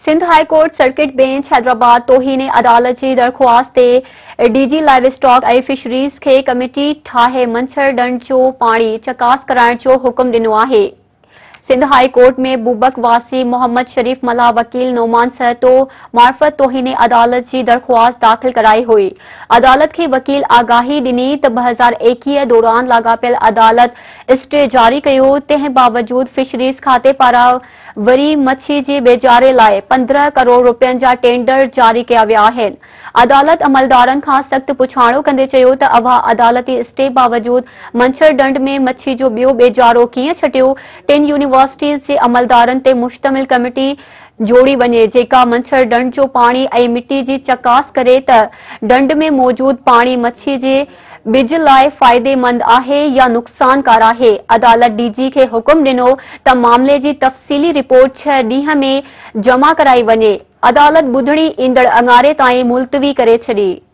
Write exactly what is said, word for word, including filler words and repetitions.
Sindh high court circuit bench Hyderabad तोहीने अदालत जी दरख्वास्त ते डीजी लाइव स्टॉक ऐं फिशरीज़ खे कमेटी ठाहे मंछर डंड जो पानी चकास कराइण जो हुकुम ॾिनो आहे। सिंध हाई कोर्ट में बुबक वासी मोहम्मद शरीफ मल्हा वकील नोमान सहतो मार्फत तोहीने अदालत जी दरख्वास्त दाखिल कराई हुई। अदालत के वकील आगाही ॾिनी त ब हज़ार एकवीह दौरान लागापियल अदालत स्टे जारी कयो। तंहिं बावजूद फिशरीज़ खाते पारां वरी मच्छी जे बेचारे लाइ पंद्रहं करोड़ रुपयनि जा टेंडर जारी कया विया आहिनि। अदालत अमलदारनि खां सख़्त पुछाणो कंदे चयो त अव्हां अदालती स्टे बावजूद मंछर डंड में मच्छी जो ॿियो बेचारो कीअं छटियो। टिन यूनिवर्सिटीज़ जे अमलदारनि ते मुश्तमिल कमेटी जोड़ी वञे जेका मंछर डंड जो पानी ऐं मिट्टी जी चकास करे त डंड में मौजूद पानी मच्छी जे बिज लाइ फ़ाइदेमंद आहे या नुक़सानकार आहे। अदालत डीजी खे हुकुम ॾिनो त मामले जी तफ़सीली रिपोर्ट छह ॾींहं में जमा कराई वञे। अदालत ॿुधणी ईंदड़ अङारे ताईं मुलतवी करे छॾी।